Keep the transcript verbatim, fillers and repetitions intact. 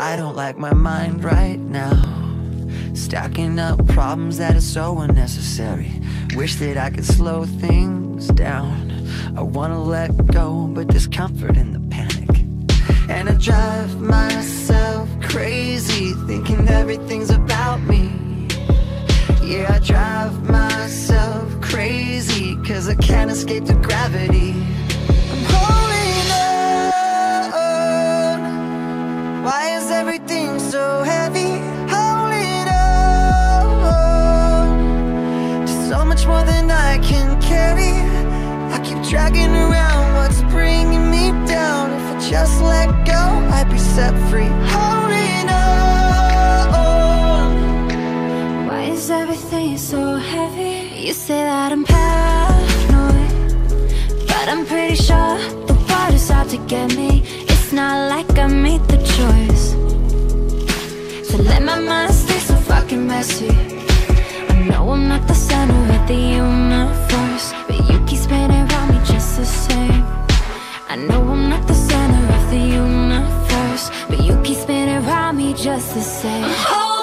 I don't like my mind right now, stacking up problems that are so unnecessary. Wish that I could slow things down. I wanna let go, but there's comfort in the panic. And I drive myself crazy, thinking everything's about me. Yeah, I drive myself crazy, cause I can't escape the gravity. I'm holding on. Why is everything so heavy? Holding on to so much more than I can carry. I keep dragging around what's bringing me down. If I just let go, I'd be set free. Holding on. Why is everything so heavy? You say that I'm paranoid, but I'm pretty sure the water's out to get me. It's not like I made the choice to let my mind stay so fucking messy. I know I'm not the center of the universe, but you keep spinning around me just the same. I know I'm not the center of the universe, but you keep spinning around me just the same. Oh,